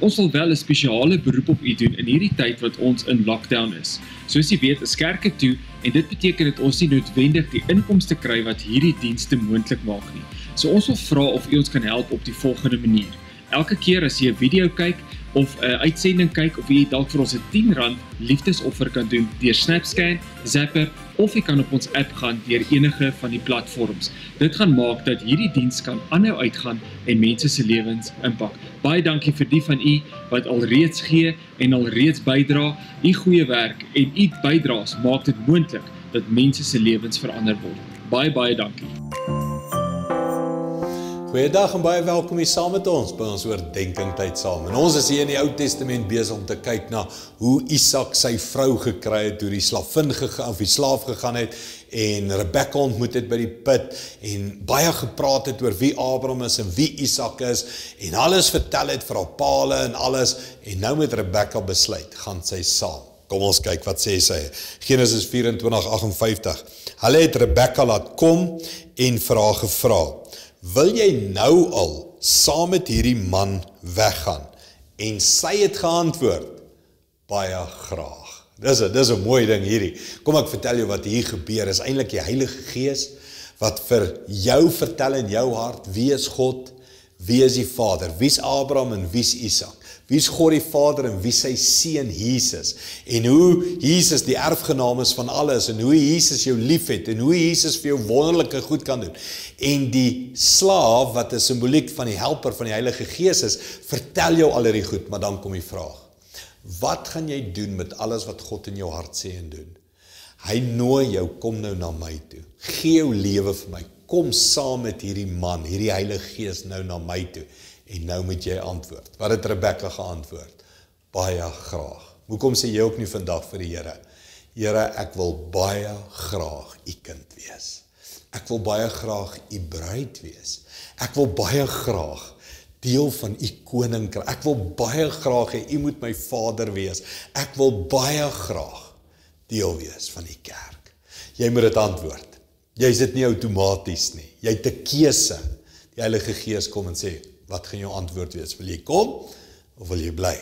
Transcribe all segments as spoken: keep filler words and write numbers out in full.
Ons wil wel 'n spesiale beroep op u doen in hierdie tyd wat ons in lockdown is. Soos jy weet, is kerke toe en dit beteken dat ons nie noodwendig die inkomste kry wat hierdie dienste moontlik maak nie. So ons wil vra of u ons kan help op die volgende manier. Elke keer as jy 'n video kyk of 'n uitsending kyk of jy dalk vir ons 'n tien rand liefdesoffer kan doen deur SnapScan, Zapper of jy kan op ons app gaan deur enige van die platforms. Dit gaan maak dat hierdie diens kan aanhou uitgaan en mense se lewens impak. Baie dankie vir die van u wat alreeds gee en alreeds bydra. U goeie werk en u bydraes maak dit moontlik dat mense se lewens verander word. Baie baie dankie. Goeiedag en baie welkom hier saam met ons by ons oordenking tyd saam. En ons is hier in die Ou Testament besig om te kyk na hoe Isak sy vrou gekry het, hoe die slavin gegaan of die slaaf gegaan het en Rebekka ontmoet het by die put en baie gepraat het oor wie Abraham is en wie Isak is en alles vertel het vir haar paale en alles en nou met Rebekka besluit, gaan sy saam. Kom ons kyk wat sê sy. Genesis vyf-en-twintig agt en vyftig. Hulle het Rebekka laat kom en vir haar gevra: "Wil jy nou al saam met hierdie man weggaan?" En sy het geantwoord: "Baie graag." Dis 'n dis 'n mooi ding hierdie. Kom ek vertel jou wat hier gebeur. Is eintlik die Heilige Gees wat vir jou vertel in jou hart wie is God, wie is die Vader, wie is Abraham en wie is Isak. Wie is God die Vader en wie sy seun Jesus? En hoe Jesus die erfgenaam is van alles en hoe Jesus jou liefhet en hoe Jesus vir jou wonderlike goed kan doen. En die slaaf wat 'n simboliek van die helper van die Heilige Gees is, vertel jou al hierdie goed, maar dan kom die vraag: wat gaan jy doen met alles wat God in jou hart sê en doen? Hy nooi jou, kom nou na my toe. Gee jou lewe vir my. Kom saam met hierdie man, hierdie Heilige Gees nou na my toe. En nou moet jy antwoord. Wat het Rebekka geantwoord? Baie graag. Hoekom sê jy ook nie vandag vir die Here: Here, ek wil baie graag u kind wees. Ek wil baie graag u bruid wees. Ek wil baie graag deel van u koninkryk. Ek wil baie graag hê u moet my vader wees. Ek wil baie graag deel wees van u kerk. Jy moet dit antwoord. Jy is dit nie outomaties nie. Jy het 'n keuse. Die Heilige Gees kom en sê: wat gaan jou antwoord wees? Wil jy kom of wil jy bly?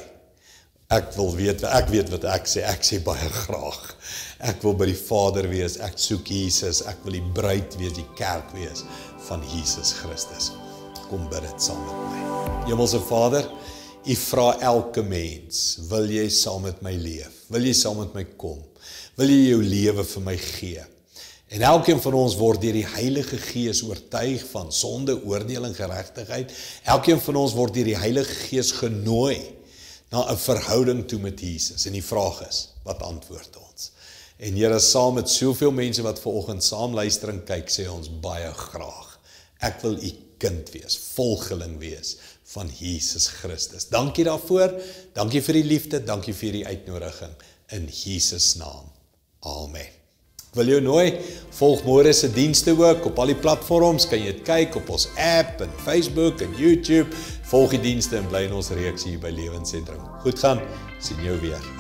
Ek wil weet, ek weet wat ek sê, ek sê baie graag. Ek wil by die Vader wees, ek soek Jesus, ek wil die bruid wees, die kerk wees van Jesus Christus. Kom bid dit saam met my. Hemelse Vader, u vra elke mens, wil jy saam met my leef? Wil jy saam met my kom? Wil jy jou lewe vir my gee? En elkeen van ons word deur die Heilige Gees oortuig van sonde, oordeel en geregtigheid. Elkeen van ons word deur die Heilige Gees genooi na 'n verhouding toe met Jesus. En die vraag is, wat antwoord ons? En Here, saam met soveel mense wat vanoggend saam luister en kyk, sê ons baie graag: ek wil u kind wees, volgeling wees van Jesus Christus. Dankie daarvoor, dankie vir die liefde, dankie vir die uitnodiging. In Jesus naam. Amen. Ek wil jou nooi, volg môre se dienste ook op al die platforms, kan jy dit kyk op ons app en Facebook en YouTube. Volg die dienste en bly in ons reeks hier by Lewensentrum. Goed gaan, sien jou weer.